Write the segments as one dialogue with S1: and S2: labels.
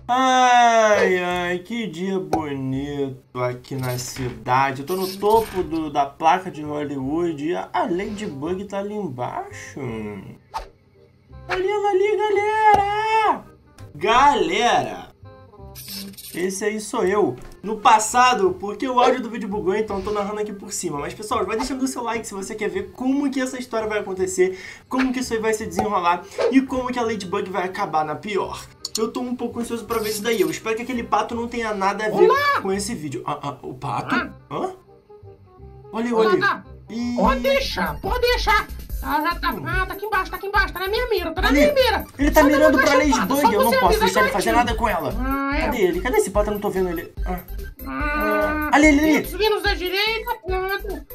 S1: Ai, ai, que dia bonito aqui na cidade. Eu tô no topo da placa de Hollywood e a Ladybug tá ali embaixo. Ali, ela ali, galera! Galera! Esse aí sou eu. No passado, porque o áudio do vídeo bugou, então eu tô narrando aqui por cima. Mas, pessoal, vai deixando o seu like se você quer ver como que essa história vai acontecer, como que isso aí vai se desenrolar e como que a Ladybug vai acabar na pior. Eu tô um pouco ansioso pra ver isso daí. Eu espero que aquele pato não tenha nada a ver com esse vídeo. O pato? Hã? Olha, olha.
S2: Pode deixar. Ela já tá aqui embaixo, tá na minha mira, na minha mira.
S1: Ele tá mirando pra Ladybug, eu não posso deixar ele fazer nada com ela. Cadê ele? Cadê esse pato? Eu não tô vendo ele. Ali.
S2: Subindo da direita, pronto.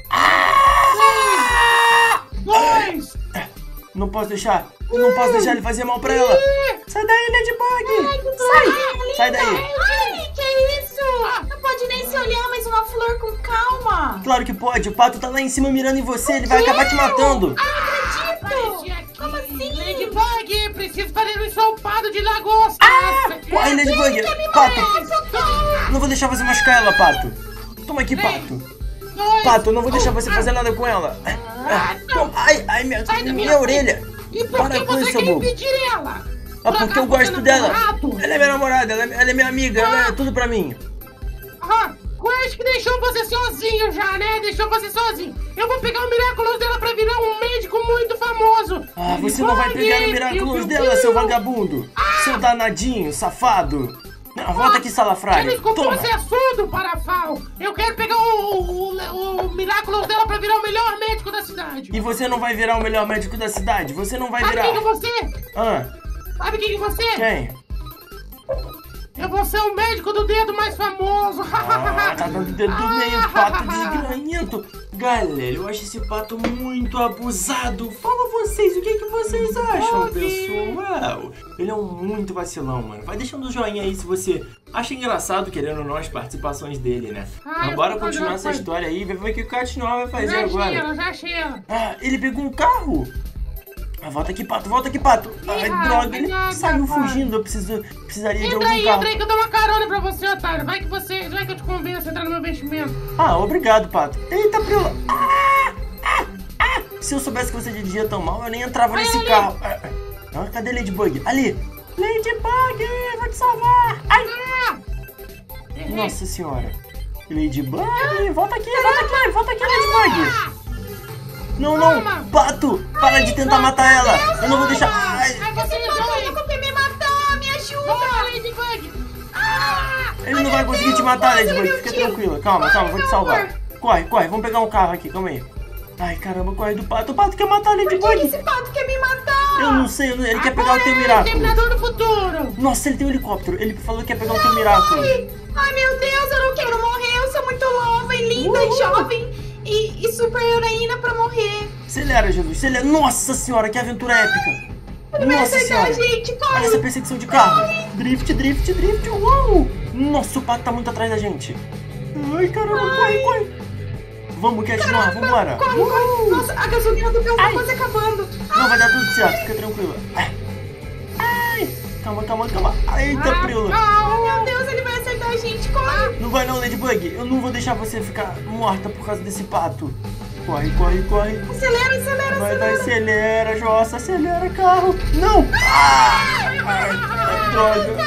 S2: 2.
S1: Não posso deixar. Eu não posso deixar ele fazer mal pra ela. Sai daí, Ladybug. Sai daí.
S3: Ai, que isso? Não pode nem se olhar, mas uma flor com calma.
S1: Claro que pode. O pato tá lá em cima mirando em você. Ele vai acabar te matando.
S3: Como assim?
S2: Ladybug, preciso fazer um ensopado de lagosta.
S1: Corre, Ladybug. Pato. Não vou deixar você machucar ela, pato. Toma aqui, pato. Pato, eu não vou deixar você fazer nada com ela. Ai, minha orelha.
S2: E por que você quer impedir ela?
S1: Porque eu gosto dela. Ela é minha namorada, ela é minha amiga, ela é tudo pra mim.
S2: Quase que deixou você sozinho já, né? Deixou você sozinho. Eu vou pegar o Miraculous dela pra virar um médico muito famoso.
S1: Você não vai pegar o Miraculous dela, seu vagabundo. Seu danadinho, safado. Volta aqui, salafrário.
S2: Eu desculpa, você é surdo, Parafal. Eu quero pegar o Miraculous dela pra virar o melhor médico da cidade.
S1: E você não vai virar o melhor médico da cidade. Você não vai virar.
S2: Sabe quem que você? Sabe quem que você?
S1: Quem?
S2: Eu vou ser o médico do dedo mais famoso.
S1: Tá dando dedo do meio, pato desgranhento. Galera, eu acho esse pato muito abusado. Fala vocês, o que vocês acham, pessoal? Ele é muito vacilão, mano. Vai deixando o joinha aí se você acha engraçado, querendo ou não, as participações dele, né? Mas bora continuar essa história aí, ver o que o Catnor vai fazer agora.
S2: Já achei ela.
S1: Ele pegou um carro. Volta aqui, pato. Ai, droga, ele saiu fugindo. Eu precisaria de algum carro.
S2: Entra aí que eu dou uma carona pra você, otário. Vai que eu te convenço a entrar no meu investimento.
S1: Obrigado, pato. Eita, Prila. Se eu soubesse que você dirigia tão mal, eu nem entrava nesse carro. Cadê Ladybug? Ali. Ladybug, vou te salvar. Ai. Nossa senhora. Ladybug, volta aqui, Ladybug. Não, pato, para de tentar matar ela. Eu não vou deixar.
S3: Esse pato me matou, me ajuda.
S2: Ladybug.
S1: Ele não vai conseguir te matar, Ladybug. Fica tranquila. Calma, vou te salvar. Corre, vamos pegar um carro aqui, calma aí. Ai, caramba, corre do pato. O pato quer matar a Ladybug.
S3: Por que esse pato quer me matar?
S1: Eu não sei, ele quer pegar o teu Miraculous.
S2: Terminador do futuro.
S1: Nossa, ele tem um helicóptero. Ele falou que quer pegar o teu Miraculous.
S3: Ai, meu Deus, eu não quero morrer. Eu sou muito nova e linda e jovem. E super heroína pra morrer.
S1: Acelera, Jesus, acelera. Nossa senhora, que aventura épica. Nossa senhora.
S3: Gente, corre.
S1: Olha essa perseguição de carro. Drift. Uou. Nossa, o pato tá muito atrás da gente. Ai, caramba, corre. Vamos, Catnor, vambora.
S3: Corre. Nossa, a gasolina do carro tá quase acabando.
S1: Não, vai dar tudo certo, fica tranquila. Ai, calma. Eita, Prila.
S3: Meu Deus, ele vai acertar a gente, corre.
S1: Não vai não, Ladybug. Eu não vou deixar você ficar morta por causa desse pato. Corre.
S3: Acelera.
S1: Acelera, Jossa, acelera, carro. Não. Droga.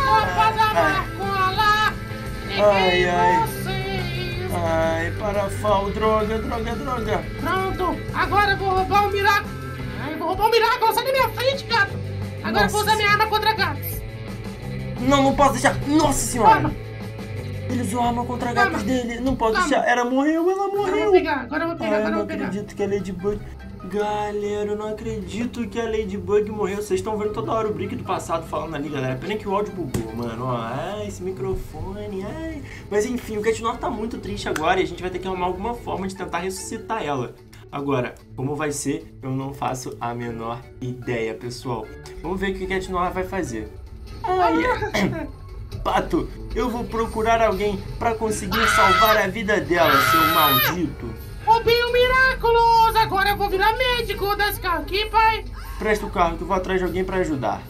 S1: Ai, Parafal, droga.
S2: Pronto, agora eu vou roubar o Miraculous. Sai da minha frente, gato. Agora eu vou usar minha arma contra gatos.
S1: Não posso deixar. Nossa senhora. Ele usou a arma contra gatos dele. Não posso deixar. Ela morreu.
S2: Agora eu vou pegar.
S1: Não acredito que a Ladybug... Galera, eu não acredito que a Ladybug morreu. Vocês estão vendo toda hora o Brick do passado falando ali, galera. Pena que o áudio bugou, mano. Esse microfone, Mas enfim, o Catnor tá muito triste agora e a gente vai ter que arrumar alguma forma de tentar ressuscitar ela. Agora, como vai ser, eu não faço a menor ideia, pessoal. Vamos ver o que o Catnor vai fazer. Pato, eu vou procurar alguém pra conseguir salvar a vida dela, seu maldito.
S2: Roubei o Miraculous, agora eu vou virar médico desse carro aqui, pai.
S1: Presta o carro que eu vou atrás de alguém pra ajudar.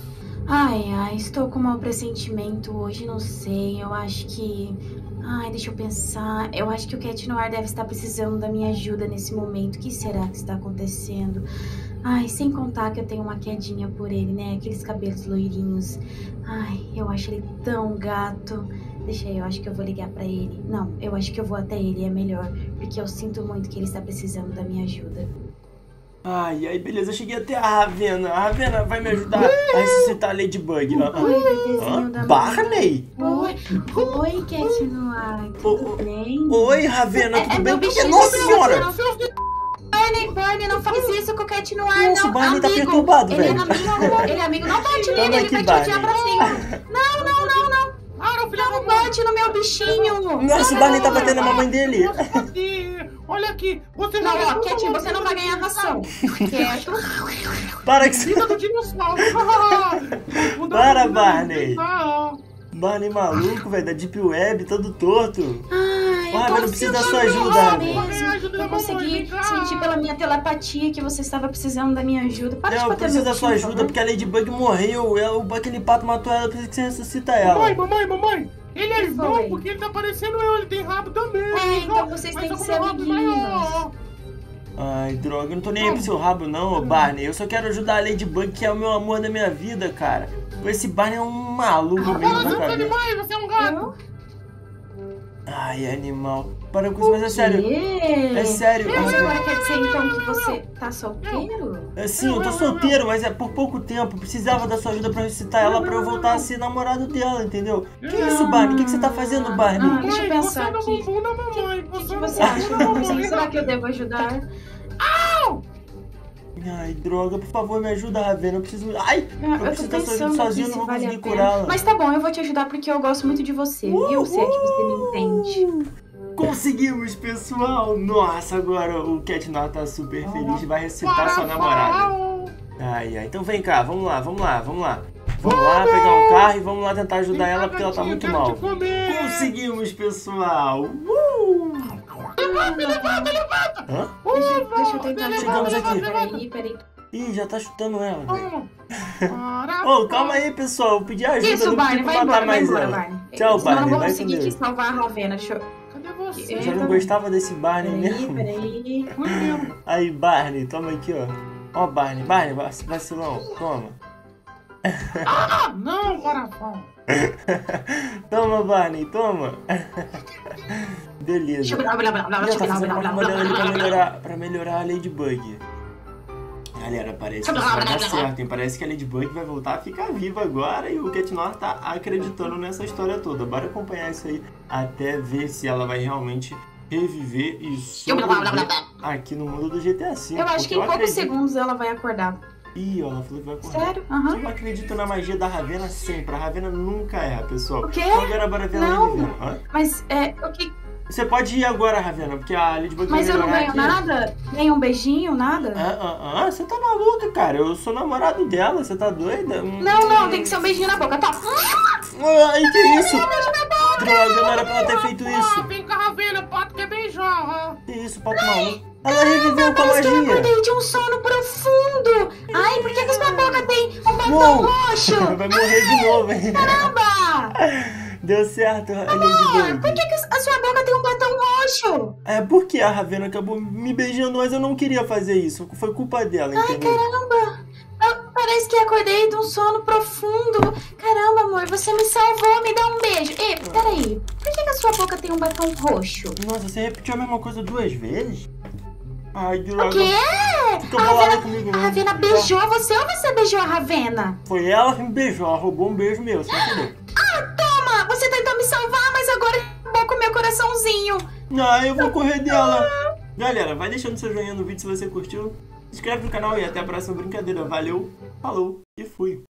S3: Ai, estou com um mau pressentimento hoje, não sei. Eu acho que. Ai, deixa eu pensar. Eu acho que o Cat Noir deve estar precisando da minha ajuda nesse momento. O que será que está acontecendo? Ai, sem contar que eu tenho uma quedinha por ele, né? Aqueles cabelos loirinhos. Ai, eu acho ele tão gato. Deixa aí, eu acho que eu vou ligar pra ele. Não, eu acho que eu vou até ele, é melhor. Porque eu sinto muito que ele está precisando da minha ajuda.
S1: Ai, aí beleza, eu cheguei até a Ravena. A Ravena vai me ajudar a ressuscitar a Ladybug.
S3: Oi, bebezinho da
S1: Barney?
S3: Oi, Cat Noir, tudo bem?
S1: Oi, Ravena, tudo bem?
S3: meu bichinho.
S1: Nossa senhora!
S3: Barney, não faz isso com o Cat Noir,
S1: Nossa,
S3: não.
S1: o Barney tá
S3: Amigo,
S1: perturbado,
S3: ele
S1: velho.
S3: é amigo, ele é amigo. Não bate nele,
S1: Toma
S3: ele
S1: aqui,
S3: vai te odiar pra
S1: Barney.
S3: sempre. Não. Não bate no meu bichinho.
S1: Nossa, o Barney tá batendo na mamãe dele.
S2: Olha aqui, você
S3: Não,
S2: já
S3: ó, Cat, você não vai ganhar ração. Quieto.
S1: Para que você...
S2: Vida do dinossauro.
S1: Para, Barney. Barney maluco, velho, da Deep Web, todo torto.
S3: Ai,
S1: Ravena, eu preciso da sua ajuda, Ravena.
S3: Eu consegui sentir pela minha telepatia que você estava precisando da minha ajuda. Para de
S1: Eu
S3: bater
S1: preciso
S3: no
S1: da sua
S3: bichinho,
S1: ajuda,
S3: por
S1: porque a Ladybug morreu. Aquele pato matou ela, precisa que você ressuscita ela.
S2: Mamãe. Ele é bom
S3: foi?
S2: porque ele tá parecendo eu, ele tem rabo também.
S3: então vocês têm que ser amiguinhos.
S1: Ai, droga, eu não tô nem aí pro seu rabo não, ô Barney. Eu só quero ajudar a Ladybug, que é o meu amor da minha vida, cara. Esse Barney é um maluco mesmo na cabeça.
S2: Você é um gato.
S1: Ai, animal. Para com isso, mas é sério. É sério.
S3: Mas agora quer dizer então que você tá solteiro?
S1: Sim, eu tô solteiro, mas é por pouco tempo. Precisava da sua ajuda pra ressuscitar ela pra eu voltar a ser namorado dela, entendeu? Que isso, Barney? O que você tá fazendo, Barney?
S3: Deixa eu pensar aqui. O que você acha, mamãe? Será que eu devo ajudar?
S1: Ai, droga, por favor, me ajuda, Ravena. Eu preciso. Ai! Eu
S3: Eu tô
S1: preciso da sua ajuda
S3: pensando aqui
S1: sozinho, eu
S3: se
S1: não vou
S3: vale a
S1: conseguir
S3: pena.
S1: curá-la.
S3: Mas tá bom, eu vou te ajudar porque eu gosto muito de você, viu? Se é que você me entende.
S1: Conseguimos, pessoal! Nossa, agora o Cat Noir tá super feliz e vai ressuscitar sua namorada. Ai, então vem cá, vamos lá. Vamos lá pegar um carro e vamos lá tentar ajudar ela porque ela tá muito mal. Conseguimos, pessoal! Hã?
S3: Deixa eu tentar ajudar.
S1: Chegamos aqui.
S3: Peraí.
S1: Ih, já tá chutando ela, velho. Ô, calma aí, pessoal. Eu pedi ajuda,
S3: Isso,
S1: não
S3: Barney,
S1: pedi
S3: vai
S1: pra matar
S3: embora,
S1: mais ela.
S3: Barney.
S1: Tchau,
S3: Senão eu
S1: Barney,
S3: não vou
S1: vai com
S3: conseguir aqui
S1: Deus.
S3: salvar a Ravena. Deixa eu...
S2: Cadê você?
S1: Eu já não gostava desse Barney mesmo.
S3: Peraí.
S1: Aí, Barney, toma aqui, ó. Ó, Barney, vacilão, toma.
S2: Não, coração.
S1: Toma, Barney, toma. Beleza. Já tá fazendo uma modelo ali pra melhorar a Ladybug. Galera, parece que isso vai dar certo, hein? Parece que a Ladybug vai voltar a ficar viva agora e o Cat Noir tá acreditando nessa história toda. Bora acompanhar isso aí até ver se ela vai realmente reviver e sobreviver aqui no mundo do GTA V.
S3: Eu acho que em poucos segundos ela vai acordar.
S1: Ih, ela falou que vai acordar.
S3: Sério? Aham.
S1: Eu acredito na magia da Ravena sempre. A Ravena nunca erra, pessoal.
S3: O quê?
S1: Então agora bora ver ela revivendo. Hã?
S3: Mas, o que...
S1: Você pode ir agora, Ravena, porque a Ladybug vai
S3: Mas eu não
S1: melhorar
S3: ganho
S1: aqui.
S3: nada? Nem um beijinho, nada?
S1: Você tá maluca, cara. Eu sou namorado dela, você tá doida?
S3: Não, tem que ser um beijinho na boca, tá?
S1: Ai, que isso? Droga, não era pra ela ter feito isso.
S2: Vem cá, Ravena, pato quer beijar.
S1: Que isso, pato maluco? Ela reviveu com a
S3: Parece que eu
S1: magia.
S3: acordei de um sono profundo. Ai, por que a sua boca tem um batom
S1: Uou.
S3: roxo?
S1: Vai morrer de novo, hein?
S3: Caramba!
S1: Deu certo, a
S3: Por
S1: Ladybug.
S3: que a sua boca tem um batom roxo?
S1: É porque a Ravena acabou me beijando, mas eu não queria fazer isso. Foi culpa dela, entendeu?
S3: Caramba! Parece que acordei de um sono profundo. Caramba, amor, você me salvou. Me dá um beijo. Ei, peraí. Por que a sua boca tem um batom roxo?
S1: Nossa, você repetiu a mesma coisa 2 vezes? Ai, droga.
S3: O quê?
S1: Fica bolada comigo,
S3: A
S1: não.
S3: Ravena beijou você ou você beijou a Ravena?
S1: Foi ela que me beijou, ela roubou um beijo meu, você entendeu?
S3: Toma! Você tentou me salvar, mas agora acabou com o meu coraçãozinho.
S1: Ah, eu vou correr dela. Galera, vai deixando seu joinha no vídeo se você curtiu. Se inscreve no canal e até a próxima brincadeira. Valeu, falou e fui.